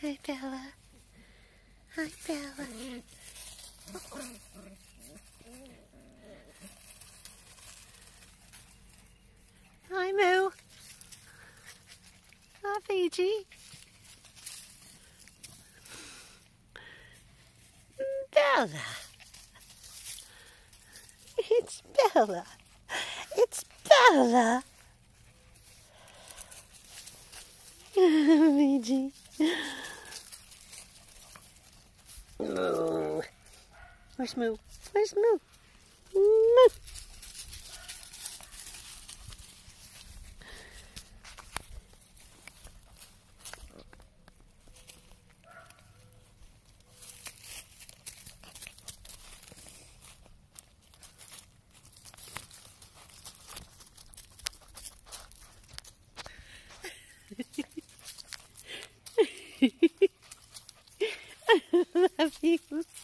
Hi, Bella. Hi, Bella. Hi, Moo. Hi, Fiji. Bella. It's Bella. It's Bella. Fiji. Moo. Where's Moo? Where's Moo? Moo. I love you.